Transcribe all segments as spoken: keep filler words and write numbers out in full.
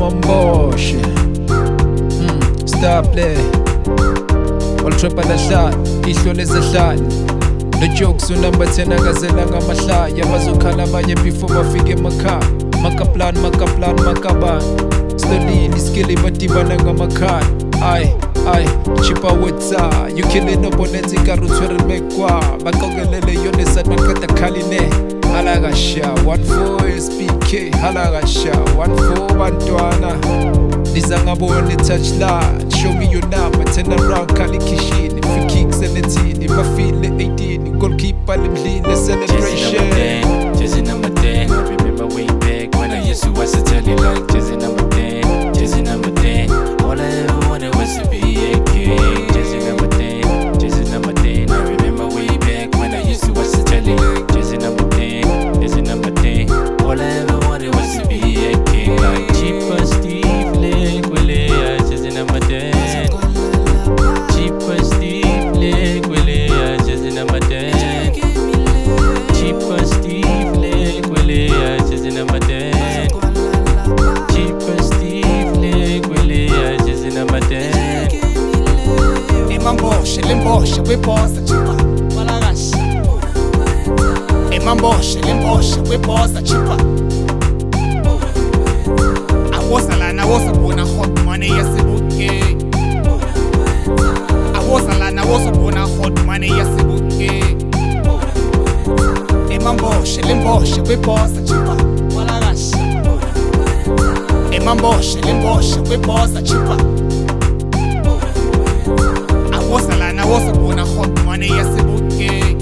Mamboshe. Hmm, stop there. All trap at the shot, ihlo lezehlali. No jokes unamba ten akazela ngamahlaya bazokhala abanye before bafike emakhaya. Makaplan, makaplan, makaban. Slowly skilly badibana ngamakhaya. Aye, aye, chipa wetsa. You killing opponents ikarutwere mekwa. Bakongelele yone sadman kata kaline. Halagasha, one four S P K. Halagasha, one four bantwana. Nizangabone touchline. Show me your number, turn around, kali kishini. Free kicks and a teen, if I feel it eighteen. Goalkeeper, lim lean, the celebration. Jersey number ten, I remember way back when I used to watch the telly like Jersey number ten, Jersey number ten. All I ever wanted was to be a king. Jersey number ten, Jersey number ten. I remember way back when I used to watch the telly like Jersey number ten, Jersey number ten. All I ever wanted was to be a king. Like Cheaper Steve Lequilea, Jersey number ten. Cheaper Steve Lequilea, Jersey number ten. Cheaper Steve Lequilea, Jersey number ten. Cheaper Steve Lequilea, Jersey number ten. Emamboshe, lemboshe, webosa chipa, malagasha. Emamboshe, lemboshe, webosa chipa. Awosa lana, awosa bona hot money yasibuke. Awosa lana, awosa bona hot money yasibuke. Emamboshe, lemboshe, webosa chipa, malagasha. Emamboshe, lemboshe, webosa chipa. Awosa lana, awosa bona hot money yasibuke.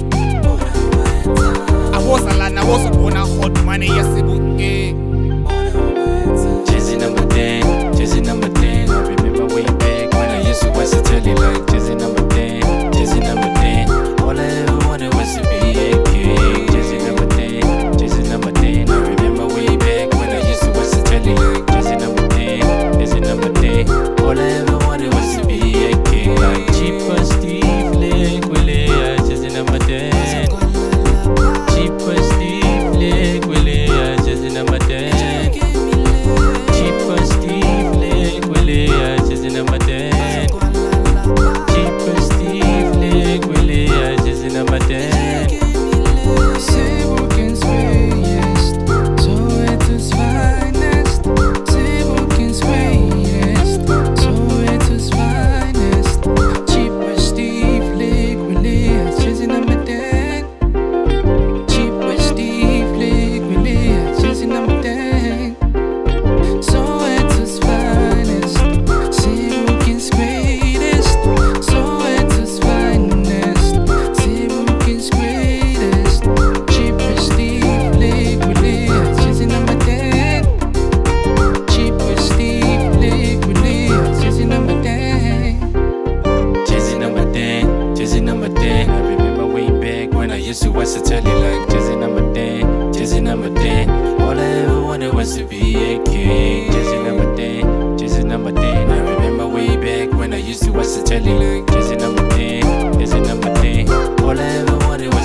Awosa lana, awosa bona hot money yasibuke. Jersey number ten, Jersey number ten. I remember way back when I used to watch the telly like Jersey number ten, Jersey number ten. All I ever wanted was to be a king. Jersey number ten, Jersey number ten. I remember way back when I used to watch the telly like Jersey number ten, Jersey number ten. All I ever wanted was to be a king. Like Cheaper Steve Lequilea, Jersey number ten. Cheaper Steve Lequilea, Jersey number ten. Cheaper Steve Lequilea, Jersey number ten. Cheaper Steve Lequilea, Jersey number ten. Zeebruggens greatest, Soweto's finest. Zeebruggens greatest, Soweto's finest. Cheaper Steve Lequilea, Jersey number ten. Cheaper Steve Lequilea, Jersey number ten. Soweto's finest, Zeebruggens greatest, Soweto's finest, Zeebruggens greatest, Cheaper Steve Lequilea, Jersey number ten, Cheaper Steve Lequilea, Jersey number ten. Jersey number ten, Jersey number ten. I remember way back when I used to watch the telly like Jersey number ten, Jersey number ten. All I ever wanted was to be a king. Jersey number ten, Jersey number ten. I remember way back when I used to watch the telly like Jersey number ten, Jersey number ten. All I ever wanted was